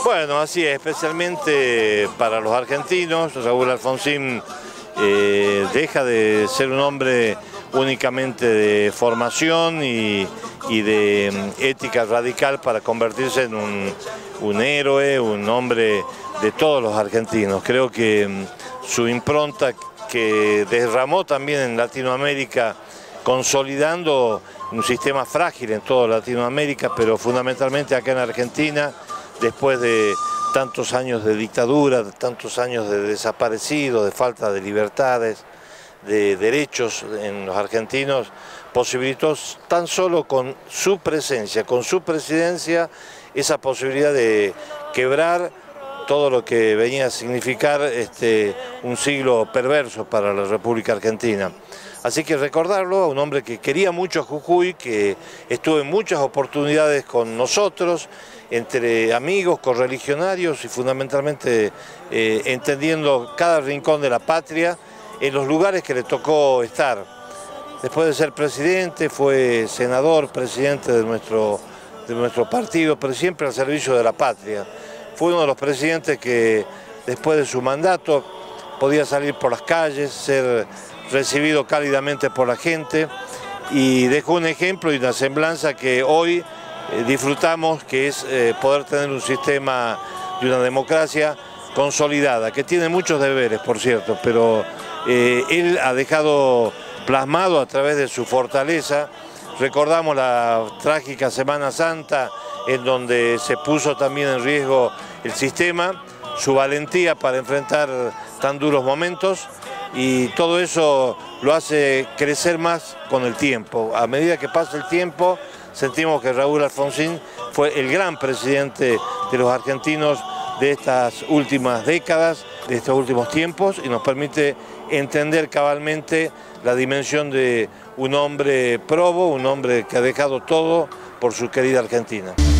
Bueno, así es, especialmente para los argentinos. Raúl Alfonsín deja de ser un hombre únicamente de formación y de ética radical para convertirse en un héroe, un hombre de todos los argentinos. Creo que su impronta que derramó también en Latinoamérica, consolidando un sistema frágil en toda Latinoamérica, pero fundamentalmente acá en Argentina, después de tantos años de dictadura, de tantos años de desaparecidos, de falta de libertades, de derechos en los argentinos, posibilitó tan solo con su presencia, con su presidencia, esa posibilidad de quebrar todo lo que venía a significar un siglo perverso para la República Argentina. Así que recordarlo, a un hombre que quería mucho a Jujuy, que estuvo en muchas oportunidades con nosotros, entre amigos, correligionarios y fundamentalmente entendiendo cada rincón de la patria en los lugares que le tocó estar. Después de ser presidente, fue senador, presidente de nuestro partido, pero siempre al servicio de la patria. Fue uno de los presidentes que después de su mandato podía salir por las calles, ser recibido cálidamente por la gente y dejó un ejemplo y una semblanza que hoy disfrutamos, que es poder tener un sistema de una democracia consolidada, que tiene muchos deberes, por cierto, pero él ha dejado plasmado a través de su fortaleza. Recordamos la trágica Semana Santa, en donde se puso también en riesgo el sistema, su valentía para enfrentar tan duros momentos, y todo eso lo hace crecer más con el tiempo. A medida que pasa el tiempo, sentimos que Raúl Alfonsín fue el gran presidente de los argentinos de estas últimas décadas, de estos últimos tiempos, y nos permite entender cabalmente la dimensión de un hombre probo, un hombre que ha dejado todo por su querida Argentina.